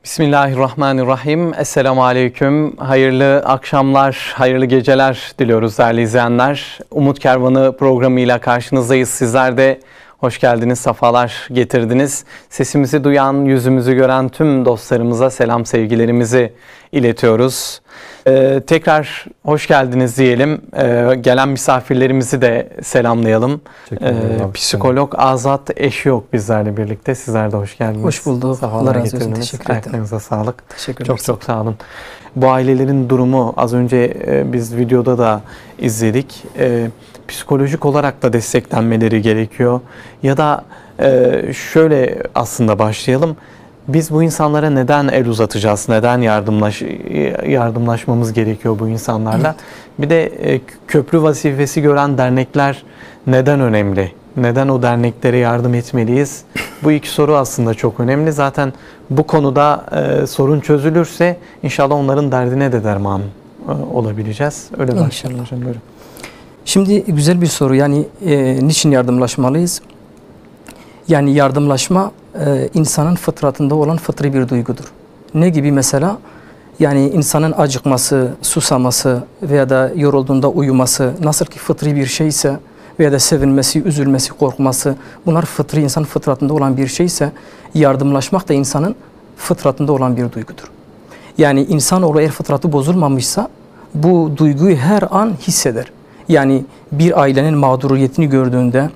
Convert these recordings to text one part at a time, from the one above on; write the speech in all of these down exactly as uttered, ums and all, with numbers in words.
Bismillahirrahmanirrahim. Esselamu Aleyküm. Hayırlı akşamlar, hayırlı geceler diliyoruz değerli izleyenler. Umut Kervanı programıyla karşınızdayız. Sizler de hoş geldiniz, safalar getirdiniz. Sesimizi duyan, yüzümüzü gören tüm dostlarımıza selam, sevgilerimizi iletiyoruz. Ee, tekrar hoş geldiniz diyelim. Ee, gelen misafirlerimizi de selamlayalım. Ee, psikolog Azat Eşiyok bizlerle birlikte. Sizler de hoş geldiniz. Hoş bulduk. Allah razı olsun. Teşekkür ederim. Ayaklarınıza sağlık. Teşekkür çok çok sağ olun. Bu ailelerin durumu az önce e, biz videoda da izledik. E, psikolojik olarak da desteklenmeleri gerekiyor. Ya da e, şöyle aslında başlayalım. Biz bu insanlara neden el uzatacağız? Neden yardımlaş, yardımlaşmamız gerekiyor bu insanlarla? Bir de e, köprü vazifesi gören dernekler neden önemli? Neden o derneklere yardım etmeliyiz? Bu iki soru aslında çok önemli. Zaten bu konuda e, sorun çözülürse inşallah onların derdine de derman e, olabileceğiz. Öyle başlayalım hocam. Böyle. Şimdi güzel bir soru. Yani e, niçin yardımlaşmalıyız? Yani yardımlaşma e, insanın fıtratında olan fıtri bir duygudur. Ne gibi mesela? Yani insanın acıkması, susaması veya da yorulduğunda uyuması nasıl ki fıtri bir şeyse veya da sevinmesi, üzülmesi, korkması bunlar fıtri, insan fıtratında olan bir şeyse yardımlaşmak da insanın fıtratında olan bir duygudur. Yani insanoğlu eğer fıtratı bozulmamışsa bu duyguyu her an hisseder. Yani bir ailenin mağduriyetini gördüğünde,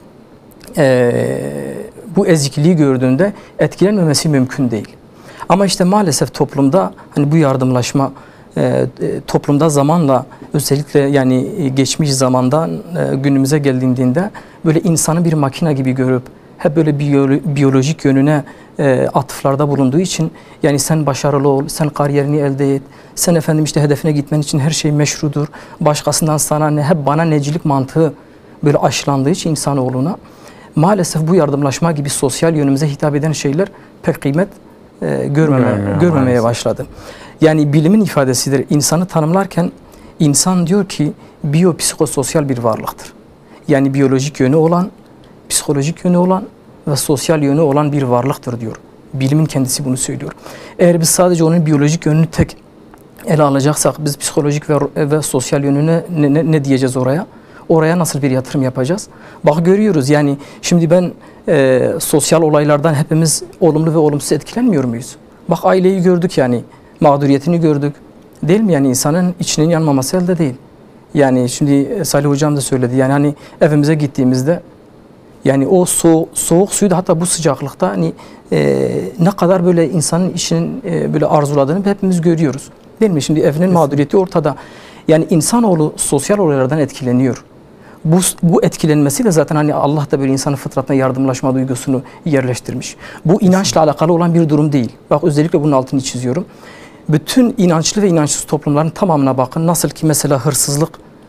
e, bu ezikliği gördüğünde etkilenmemesi mümkün değil. Ama işte maalesef toplumda hani bu yardımlaşma e, toplumda zamanla özellikle yani geçmiş zamandan e, günümüze geldiğinde böyle insanı bir makine gibi görüp hep böyle biyolo biyolojik yönüne e, atıflarda bulunduğu için yani sen başarılı ol, sen kariyerini elde et, sen efendim işte hedefine gitmen için her şey meşrudur, başkasından sana ne, hep bana necilik mantığı böyle aşılandığı için insanoğluna maalesef bu yardımlaşma gibi sosyal yönümüze hitap eden şeyler pek kıymet e, görmeme, Görmüyor, görmemeye maalesef. başladı. Yani bilimin ifadesidir. İnsanı tanımlarken insan diyor ki biyopsikososyal bir varlıktır. Yani biyolojik yönü olan, psikolojik yönü olan ve sosyal yönü olan bir varlıktır diyor. Bilimin kendisi bunu söylüyor. Eğer biz sadece onun biyolojik yönünü tek ele alacaksak biz psikolojik ve, ve sosyal yönüne ne, ne, ne diyeceğiz oraya? Oraya nasıl bir yatırım yapacağız? Bak görüyoruz yani şimdi ben e, sosyal olaylardan hepimiz olumlu ve olumsuz etkilenmiyor muyuz? Bak aileyi gördük yani mağduriyetini gördük. Değil mi yani insanın içinin yanmaması elde değil. Yani şimdi Salih Hocam da söyledi yani hani evimize gittiğimizde yani o soğuk, soğuk suyu da hatta bu sıcaklıkta hani e, ne kadar böyle insanın içinin e, böyle arzuladığını hepimiz görüyoruz. Değil mi? Şimdi evinin mağduriyeti ortada. Yani insanoğlu sosyal olaylardan etkileniyor. Bu, bu etkilenmesi de zaten hani Allah da böyle insanın fıtratına yardımlaşma duygusunu yerleştirmiş. Bu inançla alakalı olan bir durum değil. Bak özellikle bunun altını çiziyorum. Bütün inançlı ve inançsız toplumların tamamına bakın. Nasıl ki mesela hırsızlık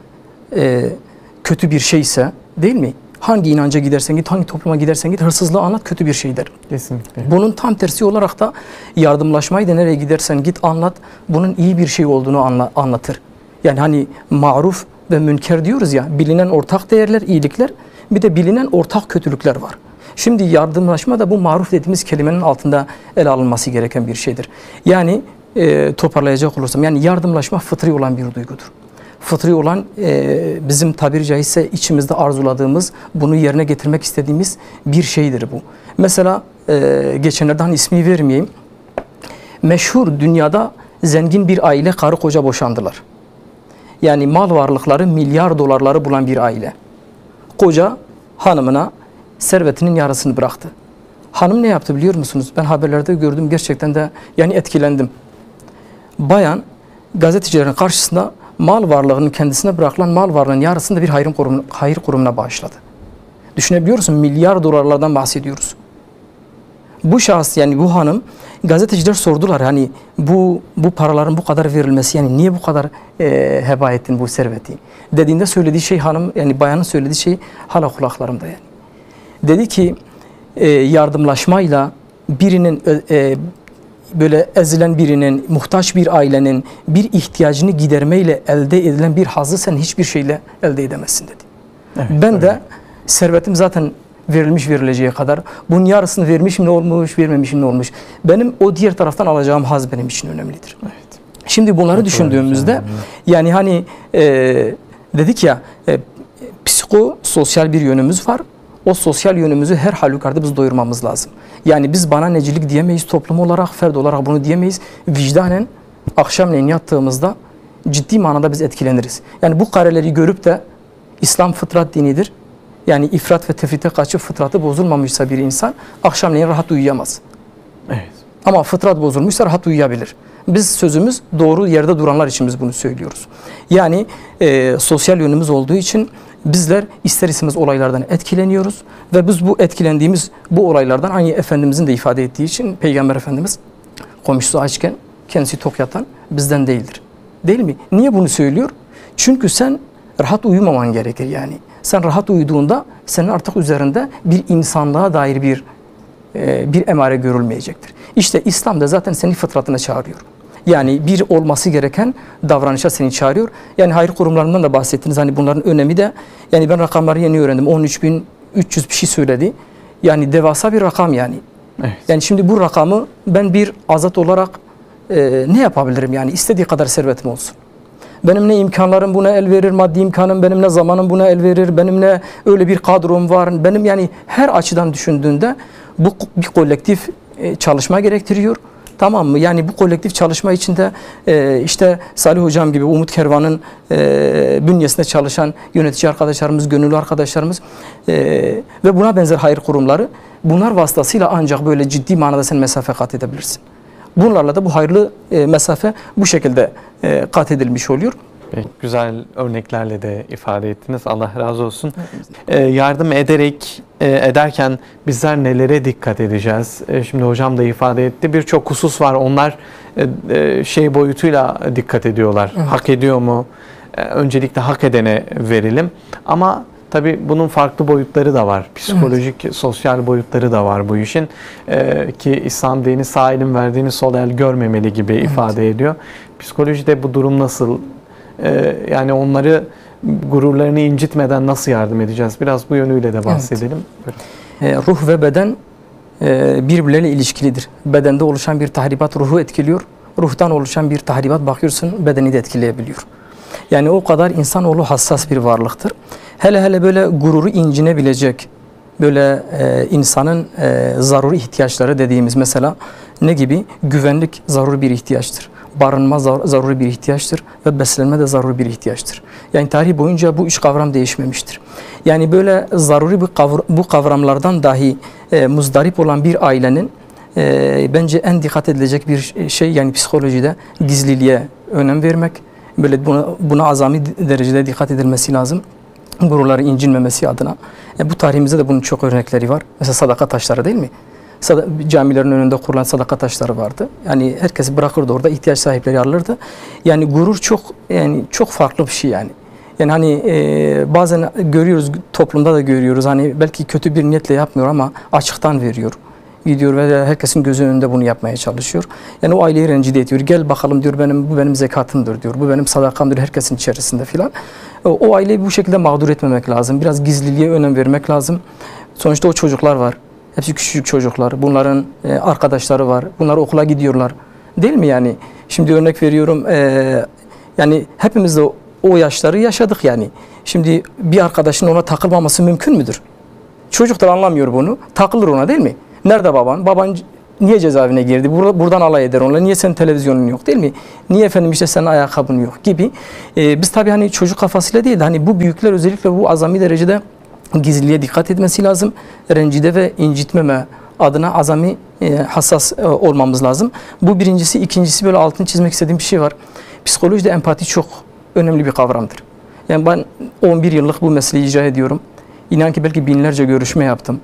e, kötü bir şeyse değil mi? Hangi inanca gidersen git, hangi topluma gidersen git hırsızlığı anlat kötü bir şeydir. Kesinlikle. Bunun tam tersi olarak da yardımlaşmayı da nereye gidersen git anlat. Bunun iyi bir şey olduğunu anla, anlatır. Yani hani maruf ve münker diyoruz ya, bilinen ortak değerler, iyilikler, bir de bilinen ortak kötülükler var. Şimdi yardımlaşma da bu maruf dediğimiz kelimenin altında ele alınması gereken bir şeydir. Yani e, toparlayacak olursam, yani yardımlaşma fıtri olan bir duygudur. Fıtri olan e, bizim tabiri caizse içimizde arzuladığımız, bunu yerine getirmek istediğimiz bir şeydir bu. Mesela e, geçenlerde hani ismi vermeyeyim, meşhur dünyada zengin bir aile karı koca boşandılar. Yani mal varlıkları milyar dolarları bulan bir aile. Koca hanımına servetinin yarısını bıraktı. Hanım ne yaptı biliyor musunuz? Ben haberlerde gördüm, gerçekten de yani etkilendim. Bayan gazetecilerin karşısında mal varlığının kendisine bırakılan mal varlığının yarısını da bir hayır kurumuna, hayır kurumuna bağışladı. Düşünebiliyor musun? Milyar dolarlardan bahsediyoruz. Bu şahıs yani bu hanım, gazeteciler sordular hani bu bu paraların bu kadar verilmesi yani niye bu kadar e, heba ettin bu serveti? Dediğinde söylediği şey hanım yani bayanın söylediği şey hala kulaklarımda yani. Dedi ki e, yardımlaşmayla birinin e, böyle ezilen birinin, muhtaç bir ailenin bir ihtiyacını gidermeyle elde edilen bir hazzı sen hiçbir şeyle elde edemezsin dedi. Evet, ben öyle. de servetim zaten Verilmiş verileceği kadar. Bunun yarısını vermişim ne olmuş, vermemişim ne olmuş. Benim o diğer taraftan alacağım haz benim için önemlidir. Evet. Şimdi bunları evet, düşündüğümüzde yani, yani hani e, dedik ya e, psikososyal bir yönümüz var. O sosyal yönümüzü her halükarda biz doyurmamız lazım. Yani biz bana necilik diyemeyiz, toplum olarak, ferd olarak bunu diyemeyiz. Vicdanen akşamleyin yattığımızda ciddi manada biz etkileniriz. Yani bu kareleri görüp de İslam fıtrat dinidir. Yani ifrat ve tefrite kaçıp fıtratı bozulmamışsa bir insan akşamleyin rahat uyuyamaz. Evet. Ama fıtrat bozulmuşsa rahat uyuyabilir. Biz sözümüz doğru yerde duranlar için biz bunu söylüyoruz. Yani e, sosyal yönümüz olduğu için bizler ister istemez olaylardan etkileniyoruz ve biz bu etkilendiğimiz bu olaylardan aynı Efendimizin de ifade ettiği için Peygamber Efendimiz komşusu açken kendisi tok yatan bizden değildir. Değil mi? Niye bunu söylüyor? Çünkü sen rahat uyumaman gerekir yani. Sen rahat uyuduğunda senin artık üzerinde bir insanlığa dair bir e, bir emare görülmeyecektir. İşte İslam da zaten seni fıtratına çağırıyor. Yani bir olması gereken davranışa seni çağırıyor. Yani hayır kurumlarından da bahsettiniz. Hani bunların önemi de yani ben rakamları yeni öğrendim. on üç bin üç yüz bir şey söyledi. Yani devasa bir rakam yani. Evet. Yani şimdi bu rakamı ben bir azat olarak e, ne yapabilirim yani istediği kadar servetim olsun. Benim ne imkanlarım buna el verir, maddi imkanım, benim ne zamanım buna el verir, benim ne öyle bir kadrom var. Benim yani her açıdan düşündüğünde bu bir kolektif e, çalışma gerektiriyor. Tamam mı? Yani bu kolektif çalışma içinde e, işte Salih Hocam gibi Umut Kervan'ın e, bünyesinde çalışan yönetici arkadaşlarımız, gönüllü arkadaşlarımız e, ve buna benzer hayır kurumları bunlar vasıtasıyla ancak böyle ciddi manada sen mesafe kat edebilirsin. Bunlarla da bu hayırlı e, mesafe bu şekilde e, kat edilmiş oluyor. Peki, güzel örneklerle de ifade ettiniz. Allah razı olsun. Ee, yardım ederek e, ederken bizler nelere dikkat edeceğiz? E, şimdi hocam da ifade etti. Birçok husus var. Onlar e, e, şey boyutuyla dikkat ediyorlar. Evet. Hak ediyor mu? E, öncelikle hak edene verelim. Ama tabii bunun farklı boyutları da var. Psikolojik, evet. sosyal boyutları da var bu işin. Ee, ki İslam dini sağ elin verdiğini sol el görmemeli gibi evet. ifade ediyor. Psikolojide bu durum nasıl? Ee, yani onları gururlarını incitmeden nasıl yardım edeceğiz? Biraz bu yönüyle de bahsedelim. Evet. Ee, ruh ve beden e, birbirleriyle ilişkilidir. Bedende oluşan bir tahribat ruhu etkiliyor. Ruhtan oluşan bir tahribat bakıyorsun bedeni de etkileyebiliyor. Yani o kadar insanoğlu hassas bir varlıktır. Hele hele böyle gururu incinebilecek, böyle e, insanın e, zaruri ihtiyaçları dediğimiz mesela ne gibi? Güvenlik zaruri bir ihtiyaçtır. Barınma zar zaruri bir ihtiyaçtır ve beslenme de zaruri bir ihtiyaçtır. Yani tarih boyunca bu üç kavram değişmemiştir. Yani böyle zaruri bu, kavr bu kavramlardan dahi e, muzdarip olan bir ailenin e, bence en dikkat edilecek bir şey yani psikolojide gizliliğe önem vermek. Böyle buna, buna azami derecede dikkat edilmesi lazım. Gururları incinmemesi adına. E, bu tarihimizde de bunun çok örnekleri var. Mesela sadaka taşları değil mi? Sad camilerin önünde kurulan sadaka taşları vardı. Yani herkesi bırakırdı orada, ihtiyaç sahipleri alırdı. Yani gurur çok yani çok farklı bir şey yani. Yani hani e, bazen görüyoruz, toplumda da görüyoruz. Hani belki kötü bir niyetle yapmıyor ama açıktan veriyor. Gidiyor ve herkesin gözü önünde bunu yapmaya çalışıyor. Yani o aileyi rencide ediyor. Gel bakalım diyor, benim bu benim zekatımdır diyor. Bu benim sadakamdır herkesin içerisinde filan. O, o aileyi bu şekilde mağdur etmemek lazım. Biraz gizliliğe önem vermek lazım. Sonuçta o çocuklar var. Hepsi küçücük çocuklar. Bunların e, arkadaşları var. Bunlar okula gidiyorlar. Değil mi yani? Şimdi örnek veriyorum. E, yani hepimiz de o, o yaşları yaşadık yani. Şimdi bir arkadaşın ona takılmaması mümkün müdür? Çocuklar anlamıyor bunu. Takılır ona değil mi? Nerede baban? Baban niye cezaevine girdi? Bur buradan alay eder onunla. Niye senin televizyonun yok değil mi? Niye efendim işte senin ayakkabın yok gibi. Ee, biz tabii hani çocuk kafasıyla değil de hani bu büyükler özellikle bu azami derecede gizliliğe dikkat etmesi lazım. Rencide ve incitmeme adına azami e, hassas e, olmamız lazım. Bu birincisi. İkincisi böyle altını çizmek istediğim bir şey var. Psikolojide empati çok önemli bir kavramdır. Yani ben on bir yıllık bu mesleği icra ediyorum. İnan ki belki binlerce görüşme yaptım.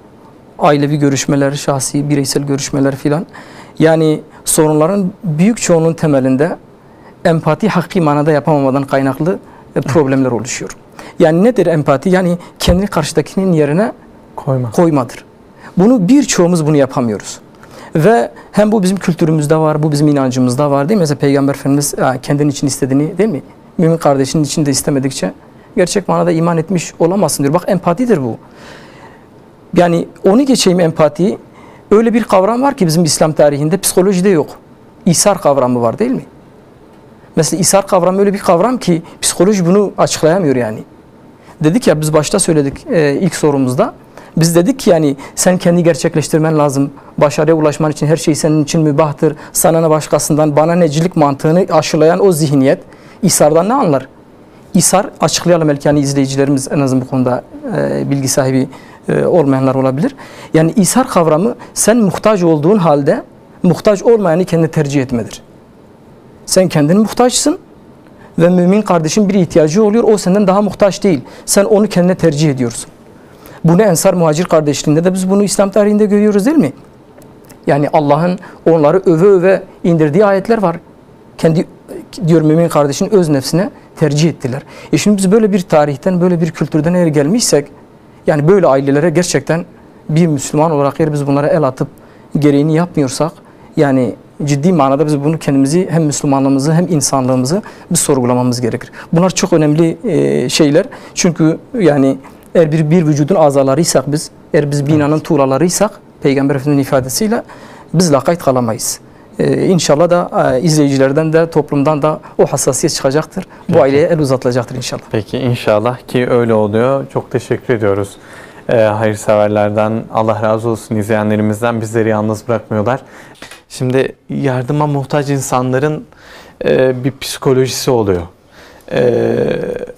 Ailevi görüşmeler, şahsi, bireysel görüşmeler filan. Yani sorunların büyük çoğunun temelinde empati hakkı manada yapamamadan kaynaklı problemler oluşuyor. Yani nedir empati? Yani kendini karşıdakinin yerine Koyma. koymadır. Bunu birçoğumuz bunu yapamıyoruz. Ve hem bu bizim kültürümüzde var, bu bizim inancımızda var değil mi? Mesela Peygamber Efendimiz kendinin için istediğini değil mi? Mümin kardeşinin için de istemedikçe gerçek manada iman etmiş olamazsın diyor. Bak empatidir bu. Yani onu geçeyim, empatiyi. Öyle bir kavram var ki bizim İslam tarihinde, psikolojide yok. İsar kavramı var değil mi? Mesela isar kavramı öyle bir kavram ki psikoloji bunu açıklayamıyor yani. Dedik ya, biz başta söyledik e, ilk sorumuzda. Biz dedik ki yani sen kendi gerçekleştirmen lazım. Başarıya ulaşman için her şey senin için mübahtır. Sana ne başkasından, bana necilik mantığını aşılayan o zihniyet İsar'dan ne anlar? İsar, açıklayalım belki yani izleyicilerimiz en azından bu konuda e, bilgi sahibi e, olmayanlar olabilir. Yani İsar kavramı, sen muhtaç olduğun halde muhtaç olmayanı kendine tercih etmedir. Sen kendin muhtaçsın ve mümin kardeşin bir ihtiyacı oluyor. O senden daha muhtaç değil. Sen onu kendine tercih ediyorsun. Bunu Ensar Muhacir kardeşliğinde de biz bunu İslam tarihinde görüyoruz değil mi? Yani Allah'ın onları öve öve indirdiği ayetler var. Kendi diyor mümin kardeşin öz nefsine tercih ettiler. E şimdi biz böyle bir tarihten, böyle bir kültürden eğer gelmişsek, yani böyle ailelere gerçekten bir Müslüman olarak eğer biz bunlara el atıp gereğini yapmıyorsak, yani ciddi manada biz bunu kendimizi, hem Müslümanlığımızı hem insanlığımızı biz sorgulamamız gerekir. Bunlar çok önemli e, şeyler. Çünkü yani eğer bir, bir vücudun azalarıysak biz, eğer biz binanın tuğlalarıysak, Peygamber Efendimiz'in ifadesiyle biz lakayt kalamayız. Ee, İnşallah da e, izleyicilerden de toplumdan da o hassasiyet çıkacaktır. Peki. Bu aileye el uzatılacaktır inşallah. Peki inşallah ki öyle oluyor. Çok teşekkür ediyoruz. Ee, hayırseverlerden Allah razı olsun, izleyenlerimizden, bizleri yalnız bırakmıyorlar. Şimdi yardıma muhtaç insanların e, bir psikolojisi oluyor. E,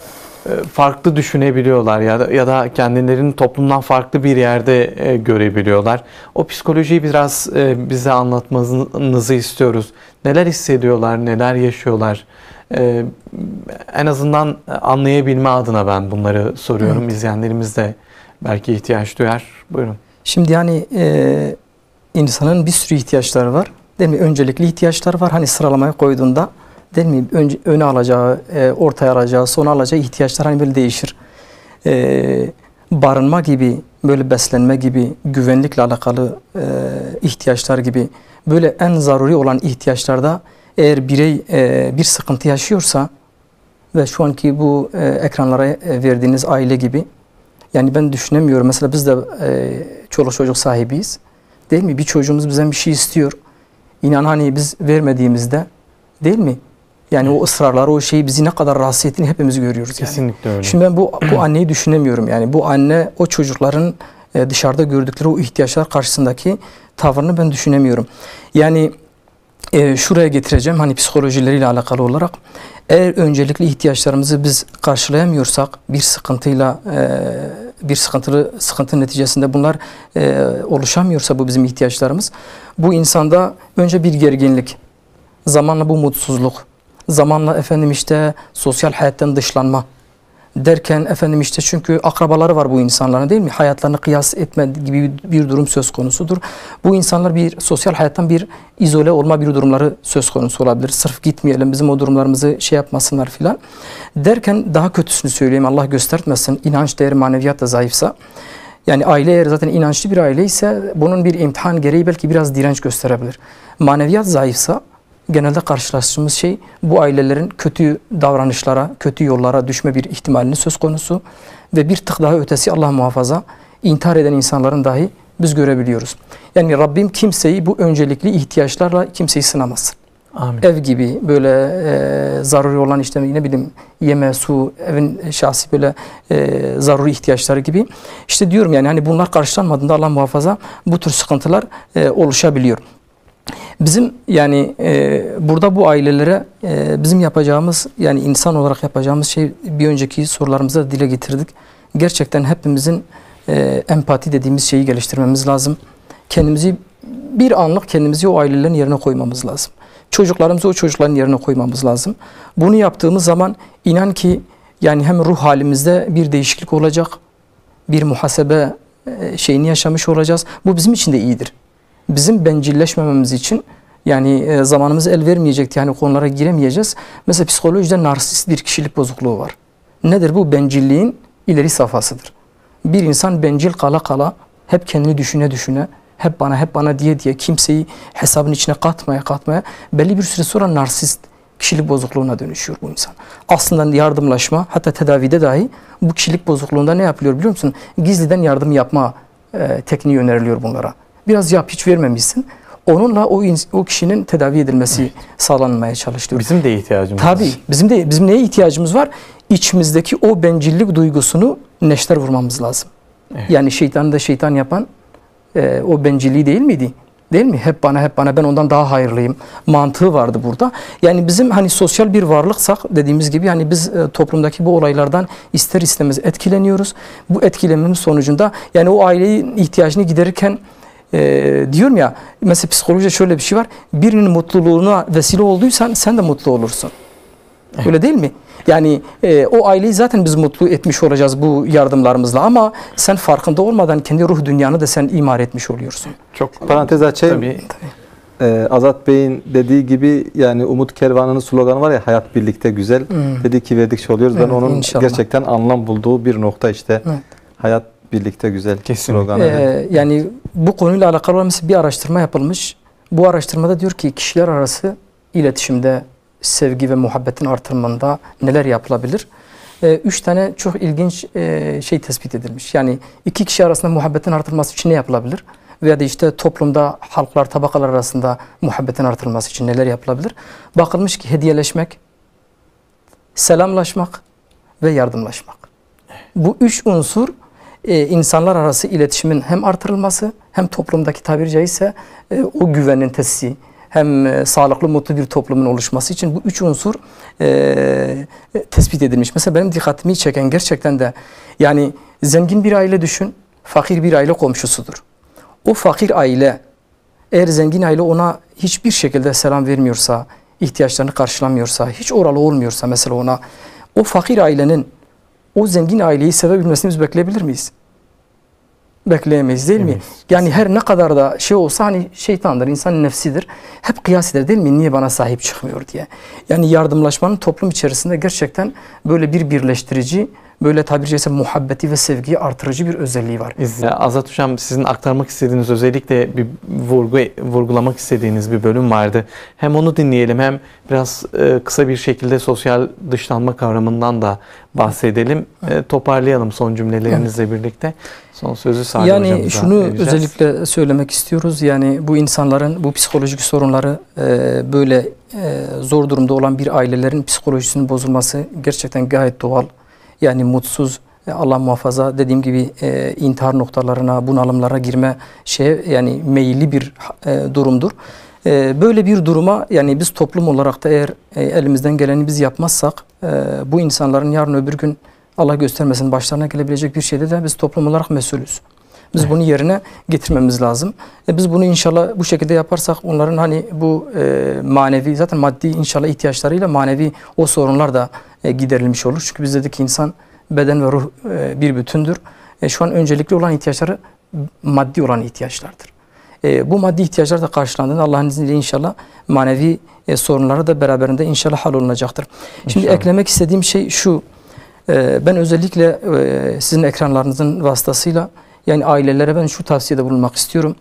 farklı düşünebiliyorlar ya da, ya da kendilerini toplumdan farklı bir yerde e, görebiliyorlar. O psikolojiyi biraz e, bize anlatmanızı istiyoruz. Neler hissediyorlar, neler yaşıyorlar? E, en azından anlayabilme adına ben bunları soruyorum. Evet. İzleyenlerimiz de belki ihtiyaç duyar. Buyurun. Şimdi yani e, insanın bir sürü ihtiyaçları var. Değil mi? Öncelikli ihtiyaçlar var. Hani sıralamaya koyduğunda, değil mi? Önce, öne alacağı, e, ortaya alacağı, sona alacağı ihtiyaçlar hani böyle değişir. E, barınma gibi, böyle beslenme gibi, güvenlikle alakalı e, ihtiyaçlar gibi, böyle en zaruri olan ihtiyaçlarda eğer birey e, bir sıkıntı yaşıyorsa ve şu anki bu e, ekranlara e, verdiğiniz aile gibi, yani ben düşünemiyorum. Mesela biz de e, çoluk çocuk sahibiyiz. Değil mi? Bir çocuğumuz bizden bir şey istiyor. İnan hani biz vermediğimizde, değil mi? Yani o ısrarları, o şeyi bizi ne kadar rahatsız ettiğini hepimiz görüyoruz. Yani. Kesinlikle öyle. Şimdi ben bu, bu anneyi düşünemiyorum. Yani bu anne o çocukların e, dışarıda gördükleri o ihtiyaçlar karşısındaki tavrını ben düşünemiyorum. Yani e, şuraya getireceğim hani psikolojileriyle alakalı olarak. Eğer öncelikli ihtiyaçlarımızı biz karşılayamıyorsak, bir sıkıntıyla e, bir sıkıntılı sıkıntı neticesinde bunlar e, oluşamıyorsa bu bizim ihtiyaçlarımız, bu insanda önce bir gerginlik, zamanla bu mutsuzluk, zamanla efendim işte sosyal hayattan dışlanma derken efendim işte çünkü akrabaları var bu insanların, değil mi? Hayatlarını kıyas etme gibi bir durum söz konusudur. Bu insanlar bir sosyal hayattan bir izole olma bir durumları söz konusu olabilir. Sırf gitmeyelim, bizim o durumlarımızı şey yapmasınlar filan. Derken daha kötüsünü söyleyeyim, Allah göstermesin, inanç değeri maneviyat da zayıfsa. Yani aile eğer zaten inançlı bir aile ise bunun bir imtihan gereği belki biraz direnç gösterebilir. Maneviyat zayıfsa genelde karşılaştığımız şey bu ailelerin kötü davranışlara, kötü yollara düşme bir ihtimalini söz konusu ve bir tık daha ötesi Allah muhafaza intihar eden insanların dahi biz görebiliyoruz. Yani Rabbim kimseyi bu öncelikli ihtiyaçlarla kimseyi sınamasın. Amin. Ev gibi böyle e, zaruri olan işte ne bileyim yeme, su, evin şahsi böyle e, zaruri ihtiyaçları gibi. İşte diyorum yani hani bunlar karşılanmadığında Allah muhafaza bu tür sıkıntılar e, oluşabiliyor. Bizim yani e, burada bu ailelere e, bizim yapacağımız, yani insan olarak yapacağımız şey, bir önceki sorularımızda dile getirdik. Gerçekten hepimizin e, empati dediğimiz şeyi geliştirmemiz lazım. Kendimizi bir anlık kendimizi o ailelerin yerine koymamız lazım. Çocuklarımızı o çocukların yerine koymamız lazım. Bunu yaptığımız zaman inan ki yani hem ruh halimizde bir değişiklik olacak, bir muhasebe e, şeyini yaşamış olacağız. Bu bizim için de iyidir. Bizim bencilleşmememiz için yani e, zamanımız el vermeyecekti, yani konulara giremeyeceğiz. Mesela psikolojide narsist bir kişilik bozukluğu var. Nedir bu? Bencilliğin ileri safhasıdır. Bir insan bencil kala kala hep kendini düşüne düşüne, hep bana hep bana diye diye kimseyi hesabın içine katmaya katmaya belli bir süre sonra narsist kişilik bozukluğuna dönüşüyor bu insan. Aslında yardımlaşma, hatta tedavide dahi bu kişilik bozukluğunda ne yapılıyor biliyor musun? Gizliden yardım yapma e, tekniği öneriliyor bunlara. Biraz yap, hiç vermemişsin. Onunla o o kişinin tedavi edilmesi evet. sağlanmaya çalışılıyor. Bizim de ihtiyacımız Tabii, var. bizim de bizim neye ihtiyacımız var? İçimizdeki o bencillik duygusunu neşter vurmamız lazım. Evet. Yani şeytanı da şeytan yapan e, o bencilliği değil miydi? Değil mi? Hep bana, hep bana, ben ondan daha hayırlıyım mantığı vardı burada. Yani bizim hani sosyal bir varlıksak dediğimiz gibi, yani biz e, toplumdaki bu olaylardan ister istemez etkileniyoruz. Bu etkilenmenin sonucunda yani o ailenin ihtiyacını giderirken e, diyorum ya, mesela psikolojide şöyle bir şey var. Birinin mutluluğuna vesile olduysan sen de mutlu olursun. Evet. Öyle değil mi? Yani e, o aileyi zaten biz mutlu etmiş olacağız bu yardımlarımızla, ama sen farkında olmadan kendi ruh dünyanı da sen imar etmiş oluyorsun. Çok parantez açayım. Tabii. Ee, Azat Bey'in dediği gibi, yani Umut Kervanı'nın sloganı var ya, hayat birlikte güzel. Hmm. Dedi ki verdikçe oluyoruz. Evet, ben onun inşallah gerçekten anlam bulduğu bir nokta işte. Evet. Hayat birlikte güzel sloganı. Ee, yani bu konuyla alakalı mesela bir araştırma yapılmış. Bu araştırmada diyor ki kişiler arası iletişimde, sevgi ve muhabbetin artırımında neler yapılabilir? Ee, üç tane çok ilginç e, şey tespit edilmiş. Yani iki kişi arasında muhabbetin artırılması için ne yapılabilir? Veya da işte toplumda halklar, tabakalar arasında muhabbetin artırılması için neler yapılabilir? Bakılmış ki hediyeleşmek, selamlaşmak ve yardımlaşmak. Bu üç unsur e, insanlar arası iletişimin hem artırılması, hem toplumdaki tabiri caizse e, o güvenin tesisi, hem e, sağlıklı, mutlu bir toplumun oluşması için bu üç unsur e, tespit edilmiş. Mesela benim dikkatimi çeken gerçekten de, yani zengin bir aile düşün, fakir bir aile komşusudur. O fakir aile, eğer zengin aile ona hiçbir şekilde selam vermiyorsa, ihtiyaçlarını karşılamıyorsa, hiç oralı olmuyorsa mesela ona, o fakir ailenin o zengin aileyi sevebilmesini biz bekleyebilir miyiz? Bekleyemeyiz değil mi? Yani her ne kadar da şey olsa, hani şeytandır, insanın nefsidir. Hep kıyas eder değil mi? Niye bana sahip çıkmıyor diye. Yani yardımlaşmanın toplum içerisinde gerçekten böyle bir birleştirici, böyle tabiri caizse muhabbeti ve sevgiyi artırıcı bir özelliği var. Azat Hocam, sizin aktarmak istediğiniz, özellikle bir vurgu, vurgulamak istediğiniz bir bölüm vardı. Hem onu dinleyelim, hem biraz e, kısa bir şekilde sosyal dışlanma kavramından da bahsedelim. E, toparlayalım son cümlelerinizle evet. birlikte. Son sözü Salih yani Hocamıza şunu vereceğiz. Özellikle söylemek istiyoruz. Yani bu insanların bu psikolojik sorunları, e, böyle e, zor durumda olan bir ailelerin psikolojisinin bozulması gerçekten gayet doğal. Yani mutsuz, Allah muhafaza, dediğim gibi e, intihar noktalarına, bunalımlara girme şey, yani meyilli bir e, durumdur. E, böyle bir duruma, yani biz toplum olarak da eğer e, elimizden geleni biz yapmazsak, e, bu insanların yarın öbür gün Allah göstermesin başlarına gelebilecek bir şeyde de biz toplum olarak mesulüz. Biz evet. bunu yerine getirmemiz lazım. E, biz bunu inşallah bu şekilde yaparsak, onların hani bu e, manevi, zaten maddi inşallah ihtiyaçlarıyla manevi o sorunlar da e, giderilmiş olur. Çünkü biz dedik ki insan, beden ve ruh e, bir bütündür. E, şu an öncelikli olan ihtiyaçları maddi olan ihtiyaçlardır. E, bu maddi ihtiyaçlar da karşılandığında Allah'ın izniyle inşallah manevi e, sorunları da beraberinde inşallah hallolunacaktır. Şimdi inşallah. Eklemek istediğim şey şu. E, ben özellikle e, sizin ekranlarınızın vasıtasıyla, yani ailelere ben şu tavsiyede bulunmak istiyorum.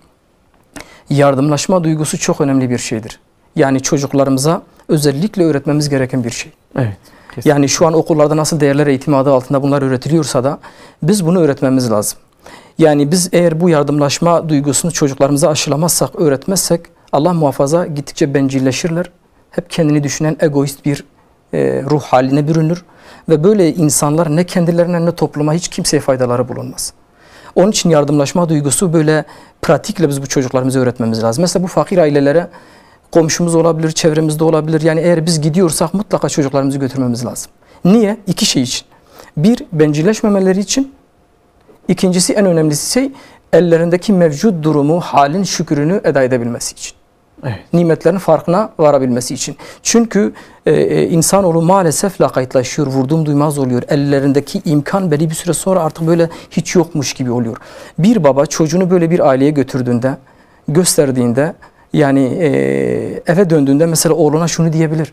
Yardımlaşma duygusu çok önemli bir şeydir. Yani çocuklarımıza özellikle öğretmemiz gereken bir şey. Evet. Kesinlikle. Yani şu an okullarda nasıl değerler eğitimi adı altında bunlar öğretiliyorsa da biz bunu öğretmemiz lazım. Yani biz eğer bu yardımlaşma duygusunu çocuklarımıza aşılamazsak, öğretmezsek, Allah muhafaza gittikçe bencilleşirler. Hep kendini düşünen egoist bir e, ruh haline bürünür. Ve böyle insanlar ne kendilerine ne topluma, hiç kimseye faydaları bulunmaz. Onun için yardımlaşma duygusu böyle pratikle biz bu çocuklarımıza öğretmemiz lazım. Mesela bu fakir ailelere komşumuz olabilir, çevremizde olabilir. Yani eğer biz gidiyorsak mutlaka çocuklarımızı götürmemiz lazım. Niye? İki şey için. Bir, bencilleşmemeleri için. İkincisi, en önemlisi şey, ellerindeki mevcut durumu, halin şükrünü eda edebilmesi için. Evet. Nimetlerin farkına varabilmesi için. Çünkü e, insanoğlu maalesef lakaytlaşıyor, vurduğum duymaz oluyor. Ellerindeki imkan belli bir süre sonra artık böyle hiç yokmuş gibi oluyor. Bir baba çocuğunu böyle bir aileye götürdüğünde, gösterdiğinde, yani e, eve döndüğünde mesela oğluna şunu diyebilir.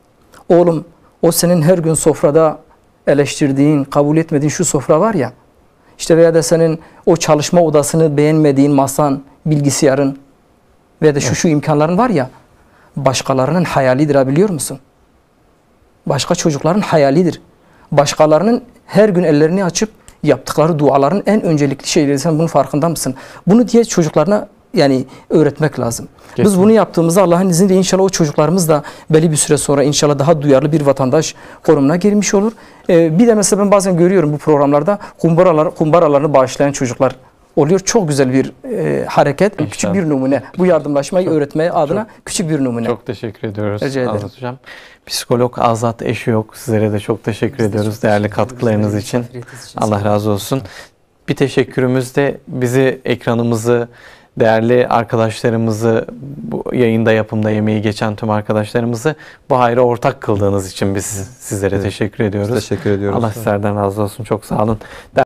Oğlum, o senin her gün sofrada eleştirdiğin, kabul etmediğin şu sofra var ya, işte veya da senin o çalışma odasını beğenmediğin masan, bilgisayarın veya da şu şu imkanların var ya, başkalarının hayalidir, biliyor musun? Başka çocukların hayalidir. Başkalarının her gün ellerini açıp yaptıkları duaların en öncelikli şeyleri. Sen bunun farkında mısın? Bunu diye çocuklarına yani öğretmek lazım. Kesinlikle. Biz bunu yaptığımızda Allah'ın izniyle inşallah o çocuklarımız da belli bir süre sonra inşallah daha duyarlı bir vatandaş konumuna girmiş olur. Ee, bir de mesela ben bazen görüyorum bu programlarda kumbaralar, kumbaralarını bağışlayan çocuklar oluyor. Çok güzel bir e, hareket, İnşallah. küçük bir numune. Bu yardımlaşmayı Çok, öğretmeye adına çok, küçük bir numune. Çok teşekkür ediyoruz Rica ederim. Azat Hocam. Psikolog Azat Eşiyok, sizlere de çok teşekkür Biz de ediyoruz çok değerli teşekkür katkılarınız ederiz. için. Misafiriyetiniz için. Allah razı olsun. Bir teşekkürümüz de bizi, ekranımızı, değerli arkadaşlarımızı, bu yayında yapımda emeği geçen tüm arkadaşlarımızı bu hayra ortak kıldığınız için biz sizlere Evet. teşekkür ediyoruz. Teşekkür ediyoruz. Allah sizlerden razı olsun. Çok sağ olun.